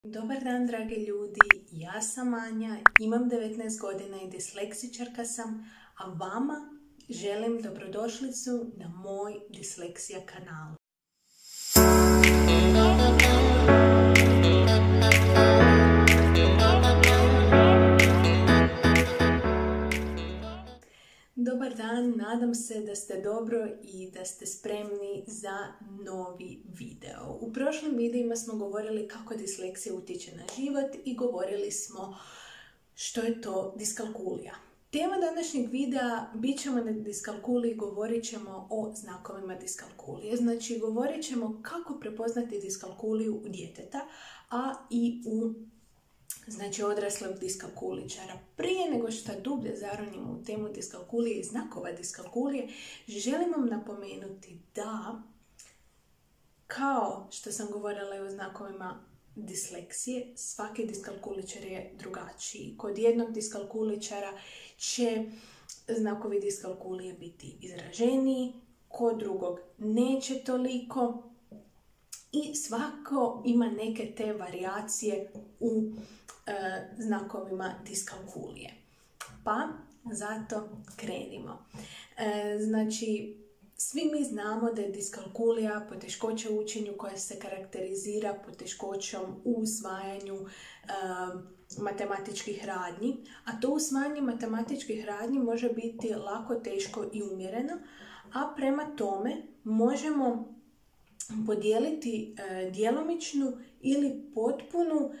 Dobar dan, dragi ljudi, ja sam Anja, imam 19 godina i disleksičarka sam, a vama želim dobrodošlicu na moj Disleksija kanal. Dobar dan, nadam se da ste dobro i da ste spremni za novi video. U prošlim videima smo govorili kako disleksija utječe na život i govorili smo što je to diskalkulija. Tema današnjeg videa bit ćemo na diskalkuliji, govorit ćemo o znakovima diskalkulije. Znači, govorit ćemo kako prepoznati diskalkuliju u djeteta, a i u odraslog diskalkuličara. Prije nego što dublje zaronimo u temu diskalkulije i znakova diskalkulije, želim vam napomenuti da, kao što sam govorila i o znakovima disleksije, svaki diskalkuličar je drugačiji. Kod jednog diskalkuličara će znakovi diskalkulije biti izraženiji, kod drugog neće toliko. I svako ima neke te varijacije u znakovima diskalkulije. Pa zato krenimo. Znači, svi mi znamo da je diskalkulija poteškoća u učenju koja se karakterizira poteškoćom u usvajanju matematičkih radnji. A to usvajanje matematičkih radnji može biti lako, teško i umjereno, a prema tome možemo podijeliti djelomičnu ili potpunu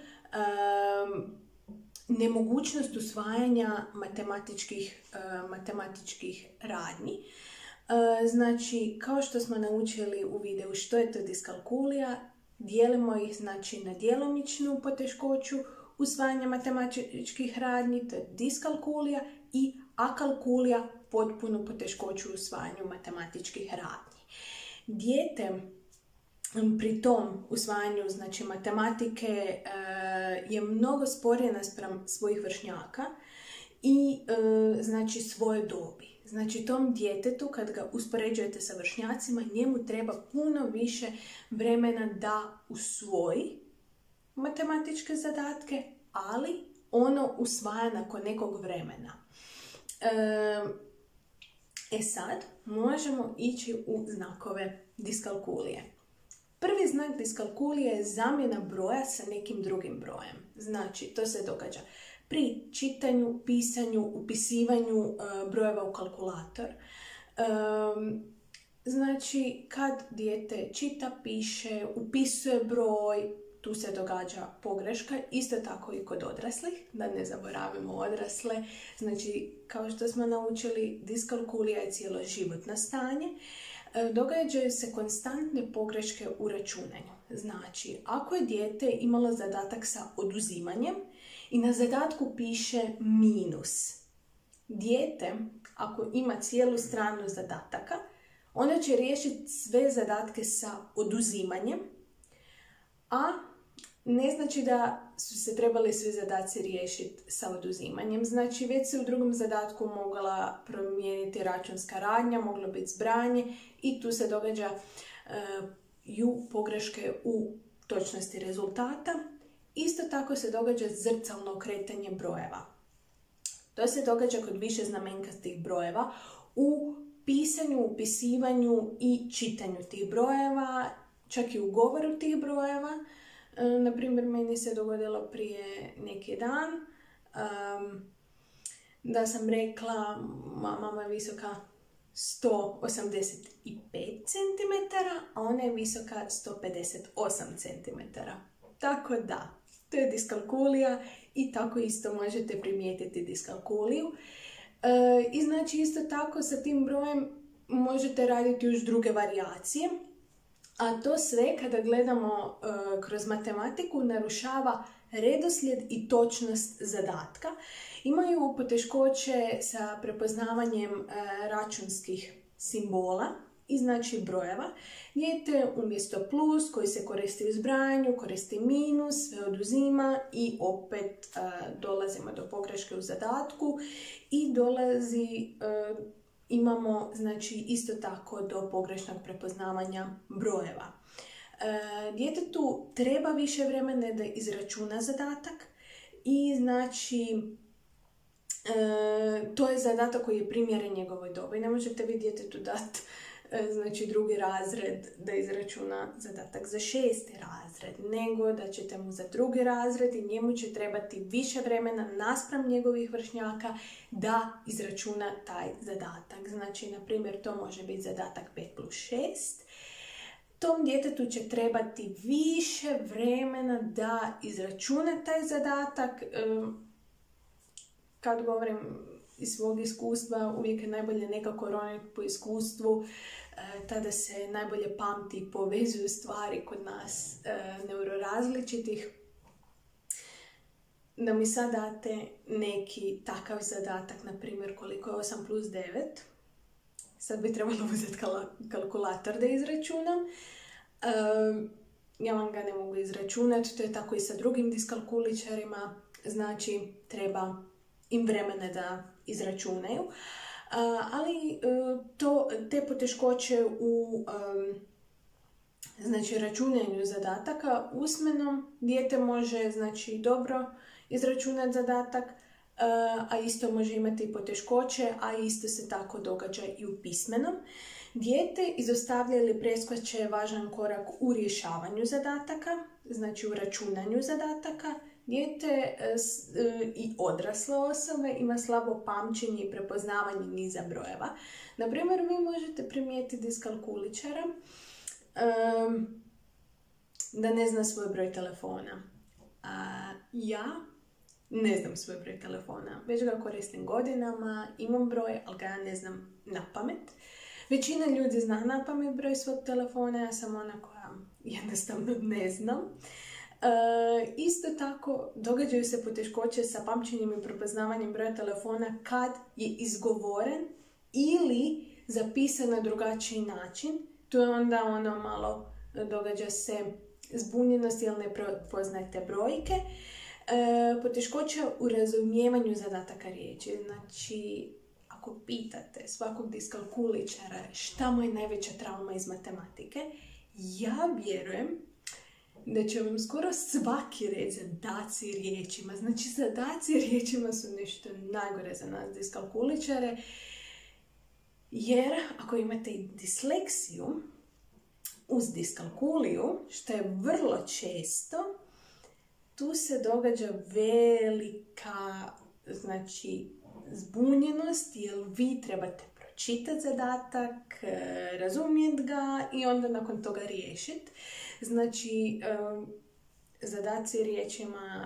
nemogućnost usvajanja matematičkih radnji. Znači, kao što smo naučili u videu što je to diskalkulija, dijelimo ih znači na djelomičnu poteškoću usvajanja matematičkih radnji, to je diskalkulija, i akalkulija, potpunu poteškoću u usvajanju matematičkih radnji. Dijete pri tom usvajanju znači matematike je mnogo sporije naspram svojih vršnjaka i znači svoje dobi. Znači, tom djetetu kad ga uspoređujete sa vršnjacima, njemu treba puno više vremena da usvoji matematičke zadatke, ali ono usvaja nakon nekog vremena. Sad možemo ići u znakove diskalkulije. Prvi znak diskalkulije je zamjena broja sa nekim drugim brojem. Znači, to se događa pri čitanju, pisanju, upisivanju brojeva u kalkulator. Znači, kad dijete čita, piše, upisuje broj, tu se događa pogreška, isto tako i kod odraslih, da ne zaboravimo odrasle. Znači, kao što smo naučili, diskalkulija je cjeloživotno stanje. Događaju se konstantne pogreške u računanju. Znači, ako je dijete imalo zadatak sa oduzimanjem i na zadatku piše minus, dijete, ako ima cijelu stranu zadataka, onda će riješiti sve zadatke sa oduzimanjem, a ne znači da su se trebali svi zadaci riješiti sa oduzimanjem. Znači, već se u drugom zadatku mogla promijeniti računska radnja, moglo biti zbrajanje i tu se događaju pogreške u točnosti rezultata. Isto tako se događa zrcalno okretanje brojeva. To se događa kod više znamenkastih brojeva u pisanju, upisivanju i čitanju tih brojeva, čak i u govoru tih brojeva. Naprimjer, meni se dogodilo prije neki dan da sam rekla, mama je visoka 185 cm, a ona je visoka 158 cm. Tako da, to je diskalkulija i tako isto možete primijetiti diskalkuliju. I znači, isto tako sa tim brojem možete raditi još druge varijacije. A to sve, kada gledamo kroz matematiku, narušava redoslijed i točnost zadatka. Imaju poteškoće sa prepoznavanjem računskih simbola i znači brojeva. Dijete umjesto plus koji se koristi u zbrajanju, koristi minus, sve oduzima i opet dolazimo do pogreške u zadatku i imamo znači isto tako do pogrešnog prepoznavanja brojeva. Djetetu treba više vremena da izračuna zadatak i znači to je zadatak koji je primjeren njegovoj dobi. Ne možete vi djetetu dati znači drugi razred da izračuna zadatak za 6. razred, nego da ćete mu za drugi razred i njemu će trebati više vremena naspram njegovih vršnjaka da izračuna taj zadatak. Znači, na primjer, to može biti zadatak 5+6. Tom djetetu će trebati više vremena da izračuna taj zadatak. Kad govorim iz svog iskustva, uvijek je najbolje nekako roniti po iskustvu, tada se najbolje pamti i povezuju stvari kod nas neurorazličitih. Da mi sad date neki takav zadatak, na primjer koliko je 8+9, sad bi trebalo uzeti kalkulator da izračunam. Ja vam ga ne mogu izračunati, to je tako i sa drugim diskalkuličarima, znači treba im vremena da izračunaju. Ali te poteškoće u znači, računanju zadataka usmenom dijete može znači, dobro izračunati zadatak, a isto može imati i poteškoće, a isto se tako događa i u pismenom. Dijete izostavlja ili preskače važan korak u rješavanju zadataka, znači u računanju zadataka. Dijete i odrasle osobe ima slabo pamćenje i prepoznavanje niza brojeva. Naprimjer, vi možete primijetiti diskalkuličara da ne zna svoj broj telefona. Ja ne znam svoj broj telefona. Već ga koristim godinama, imam broj, ali ga ja ne znam na pamet. Većina ljudi zna na pamet broj svog telefona, ja sam ona koja jednostavno ne znam. Isto tako događaju se poteškoće sa pamćenjem i prepoznavanjem broja telefona kad je izgovoren ili zapisan na drugačiji način. Tu je onda ono malo događa se zbunjenost jer ne prepoznajete brojke. Poteškoće u razumijevanju zadataka riječi. Znači, ako pitate svakog diskalkuličara šta mu je najveća trauma iz matematike, ja vjerujem da će vam skoro svaki reći zadaci riječima. Znači, zadaci riječima su nešto najgore za nas diskalkuličare, jer ako imate i disleksiju uz diskalkuliju, što je vrlo često, tu se događa velika znači, zbunjenost, jer vi trebate pročitati zadatak, razumjeti ga i onda nakon toga riješiti. Znači, zadaci riječima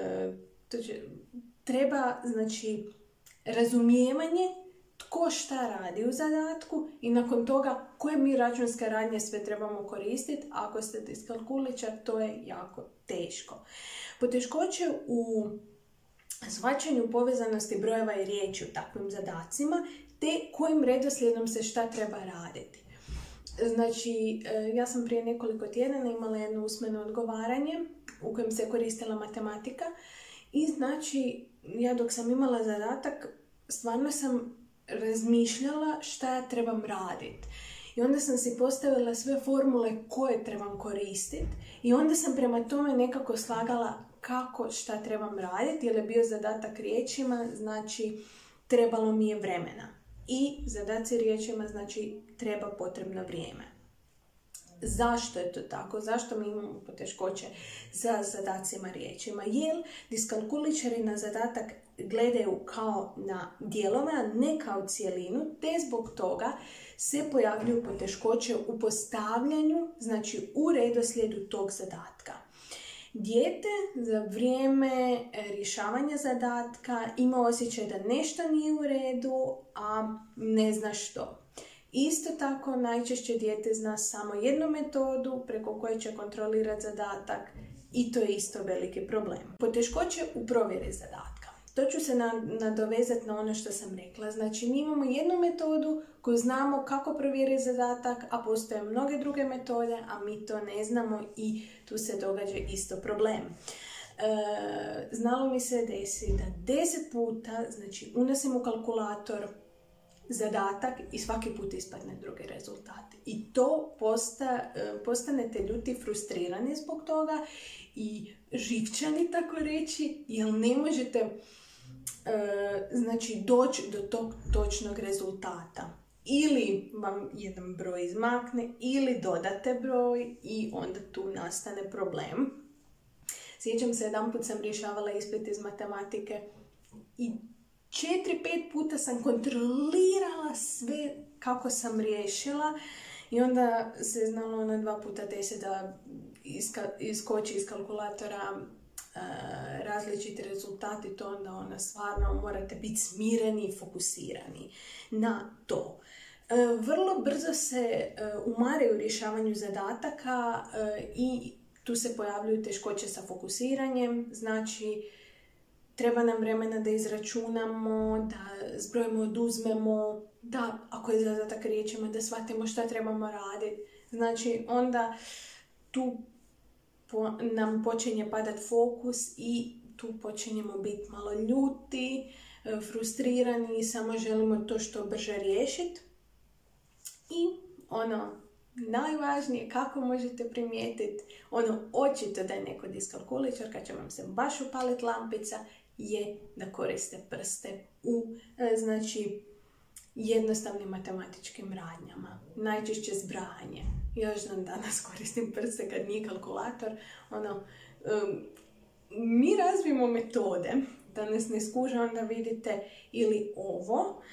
treba znači, razumijevanje tko šta radi u zadatku i nakon toga koje mi računske radnje sve trebamo koristiti. Ako ste diskalkuličar, to je jako teško. Poteškoće u shvaćanju povezanosti brojeva i riječi u takvim zadacima, te kojim redoslijedom se šta treba raditi. Znači, ja sam prije nekoliko tjedana imala jedno usmeno odgovaranje u kojem se koristila matematika i znači, ja dok sam imala zadatak, stvarno sam razmišljala šta ja trebam raditi. I onda sam si postavila sve formule koje trebam koristiti i onda sam prema tome nekako slagala kako šta trebam raditi, jer je bio zadatak riječima, znači trebalo mi je vremena. I zadaci riječima, znači treba potrebno vrijeme. Zašto je to tako? Zašto mi imamo poteškoće za zadacima riječima? Jer diskalkuličari na zadatak gledaju kao na dijelove, a ne kao cijelinu, te zbog toga se pojavljuju poteškoće u postavljanju, znači u redoslijedu tog zadatka. Dijete za vrijeme rješavanja zadatka ima osjećaj da nešto nije u redu, a ne zna što. Isto tako, najčešće dijete zna samo jednu metodu preko koje će kontrolirati zadatak i to je isto veliki problem. Poteškoće u provjeri zadatka. To ću se nadovezati na ono što sam rekla. Znači, mi imamo jednu metodu koju znamo kako provjeriti zadatak, a postoje mnoge druge metode, a mi to ne znamo i tu se događa isto problem. Znalo mi se desi da 10 puta, znači, unosim u kalkulator zadatak i svaki put ispadne drugi rezultat. I to postanete ljuti, frustrirani zbog toga i živčani, tako reći, jer ne možete znači doći do tog točnog rezultata. Ili vam jedan broj izmakne, ili dodate broj i onda tu nastane problem. Sjećam se, jedan put sam rješavala ispit iz matematike i 4-5 puta sam kontrolirala sve kako sam riješila i onda se znalo 2 puta desi da iskoči iz kalkulatora različiti rezultati, to onda stvarno morate biti smireni i fokusirani na to. Vrlo brzo se umaraju u rješavanju zadataka i tu se pojavljuju teškoće sa fokusiranjem, znači treba nam vremena da izračunamo, da zbrojimo, oduzmemo, da ako je zadatak riječima da shvatimo šta trebamo raditi. Znači onda tu nam počinje padat fokus i tu počinjemo biti malo ljuti, frustrirani i samo želimo to što brže riješiti. I najvažnije, kako možete primijetiti, očito da je neko diskalkuličar, kad će vam se baš upaliti lampica, je da koriste prste u jednostavnim matematičkim radnjama. Najčešće zbrajanje. Još dan danas koristim prste kad nije kalkulator. Mi razvijemo metode da nas ne skuže, onda vidite ili ovo,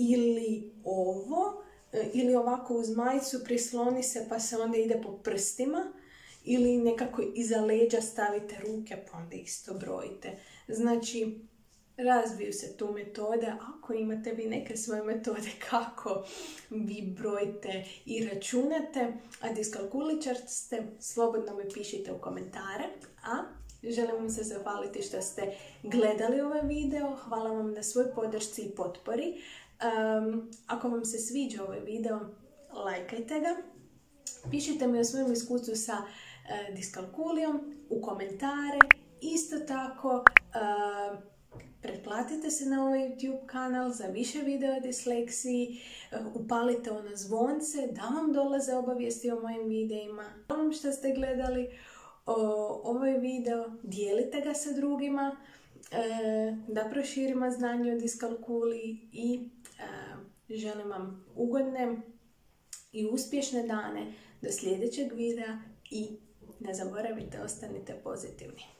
ili ovako uz majicu prisloni se pa se onda ide po prstima, ili nekako iza leđa stavite ruke pa onda isto brojite. Znači, razviju se tu metode. Ako imate vi neke svoje metode kako vi brojite i računate, a diskalkuličar ste, slobodno mi pišite u komentare. A želim vam se zahvaliti što ste gledali ovaj video. Hvala vam na svoj podršci i potpori. Ako vam se sviđa ovaj video, lajkajte ga. Pišite mi o svojem iskustvu sa diskalkulijom u komentare. Isto tako, pretplatite se na ovaj YouTube kanal za više video o disleksiji, upalite zvonce da vam dolaze obavijesti o mojim videima. Hvala vam što ste gledali ovaj video, dijelite ga sa drugima, da proširimo znanje o diskalkuliji i želim vam ugodne i uspješne dane do sljedećeg videa i ne zaboravite, ostanite pozitivni.